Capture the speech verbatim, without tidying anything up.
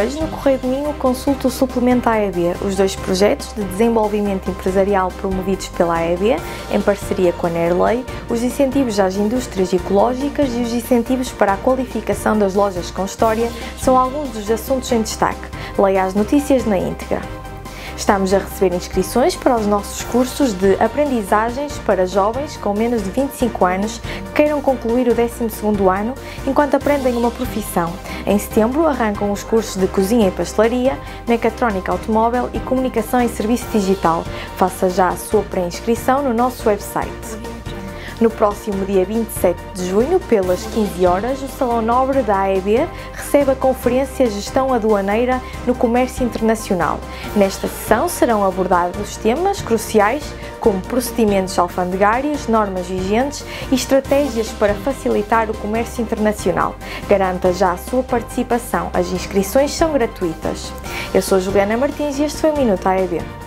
Hoje, no Correio do Minho, consulta o Suplemento A E B, os dois projetos de desenvolvimento empresarial promovidos pela A E B, em parceria com a Nerley, os incentivos às indústrias ecológicas e os incentivos para a qualificação das lojas com história são alguns dos assuntos em destaque. Leia as notícias na íntegra. Estamos a receber inscrições para os nossos cursos de aprendizagens para jovens com menos de vinte e cinco anos que queiram concluir o décimo segundo ano enquanto aprendem uma profissão. Em setembro arrancam os cursos de cozinha e pastelaria, mecatrónica automóvel e comunicação e serviço digital. Faça já a sua pré-inscrição no nosso website. No próximo dia vinte e sete de junho, pelas quinze horas, o Salão Nobre da A E B recebe a Conferência Gestão Aduaneira no Comércio Internacional. Nesta sessão serão abordados temas cruciais como procedimentos alfandegários, normas vigentes e estratégias para facilitar o comércio internacional. Garanta já a sua participação, as inscrições são gratuitas. Eu sou Juliana Martins e este foi o Minuto A E B.